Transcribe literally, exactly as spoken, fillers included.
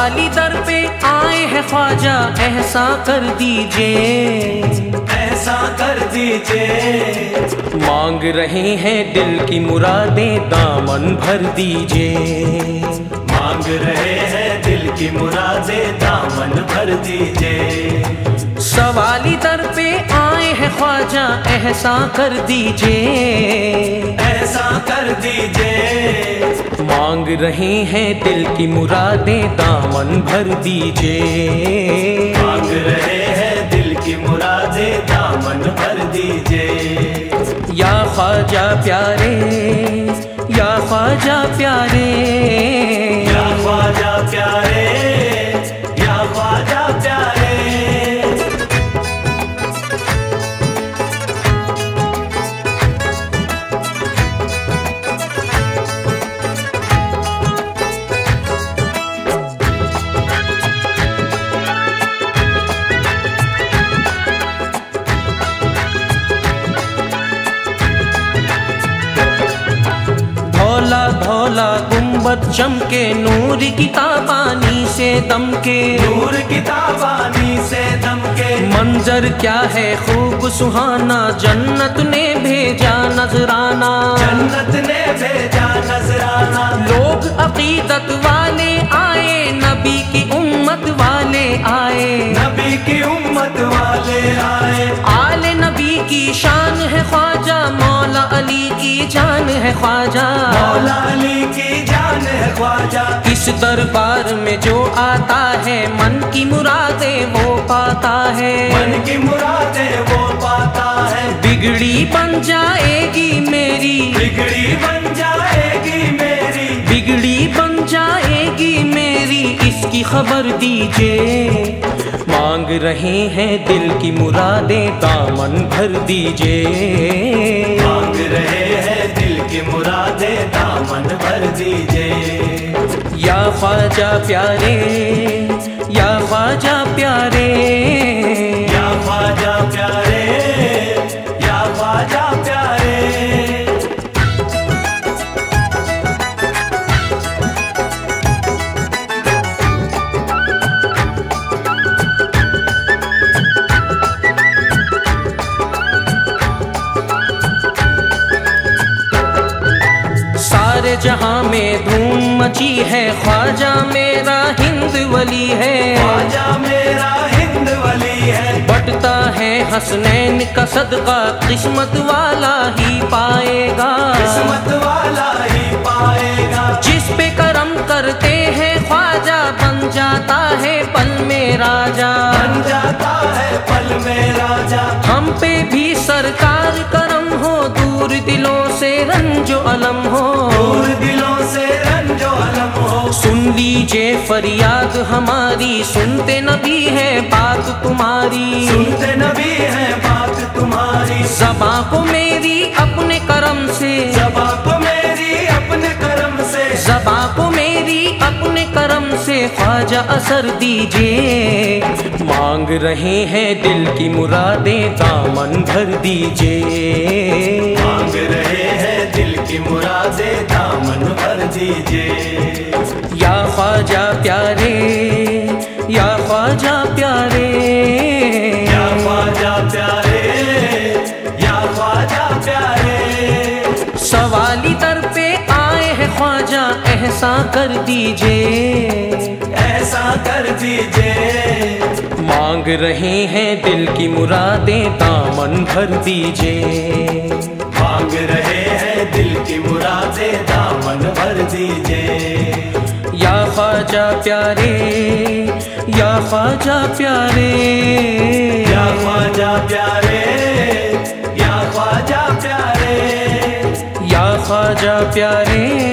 सवाली दर पे आए हैं ख्वाजा, ऐसा कर दीजिए, ऐसा कर दीजिए। मांग रहे हैं दिल की मुरादें, दामन भर दीजिए, मांग रहे हैं दिल की मुरादें, दामन भर दीजिए। सवाली दर पे आए हैं ख्वाजा, ऐसा कर दीजिए, ऐसा कर दीजिए। मांग रहे हैं दिल की मुरादें, दामन भर दीजिए, मांग रहे हैं दिल की मुरादें, दामन भर दीजिए। या ख्वाजा प्यारे, या ख्वाजा प्यारे, या ख्वाजा प्यारे, या ख्वाजा प्यारे। धौला धौला गुंबद चमके, नूर की ताबानी से दमके, नूर की ताबानी से दमके। मंजर क्या है खूब सुहाना, जन्नत ने भेजा नजराना, जन्नत ने भेजा नजराना। लोग अकीदत वाले आए, नबी की उम्मत वाले आए, नबी की उम्मत वाले आए। आले नबी की शान है ख्वाजा, मौला अली की जान है ख्वाजा, मौला अली की जान है ख्वाजा। इस दरबार में जो आता है, मन की मुरादें वो पाता है, मन की मुरादें वो पाता है। बिगड़ी बन जाएगी मेरी, बिगड़ी बन जाएगी मेरी, बिगड़ी बन जाएगी मेरी, इसकी खबर दीजिए। मांग रहे हैं दिल की मुरादें, दामन भर दीजिए, मांग रहे हैं दिल की मुरादें, दामन भर दीजिए। या ख्वाजा प्यारे, या ख्वाजा प्यारे, या ख्वाजा प्यारे, या ख्वाजा प्यारे। सारे जहां में धूम मची है, ख्वाजा मेरा हिंद वली है, ख्वाजा मेरा हिंद वली है। बटता है हसनैन का सदका, किस्मत वाला ही पाएगा, किस्मत वाला ही पाएगा। जिस पे करम करते हैं ख्वाजा, बन जाता है पल में राजा, बन जाता है पल में राजा। हम पे भी सरकार करम हो, दूर दिलों से रंजो अलम हो, दूर दिलों से रंजो अलम हो। सुन लीजिए फरियाद हमारी, सुनते नबी है बात तुम्हारी, सुनते नबी है बात तुम्हारी। ज़बां को मेरी अपने करम से, ज़बां को मेरी अपने करम से, ज़बां को मेरी अपने करम से, ख्वाजा असर दीजिए। मांग रहे हैं दिल की मुरादें, दामन भर दीजिए, मांग रहे हैं दिल की मुरादें, दामन भर दीजिए। या ख्वाजा प्यारे, या ख्वाजा प्यारे, या ख्वाजा प्यारे, या ख्वाजा प्यारे। सवाली दर पे आए हैं ख्वाजा, ऐसा कर दीजिए, ऐसा कर दीजिए। मांग रहे हैं दिल की मुरादें, दामन भर दीजिए, मांग रहे हैं दिल की मुरादें, दामन भर दीजिए। या ख्वाजा प्यारे, या ख्वाजा प्यारे, या ख्वाजा प्यारे, या ख्वाजा प्यारे, या ख्वाजा प्यारे।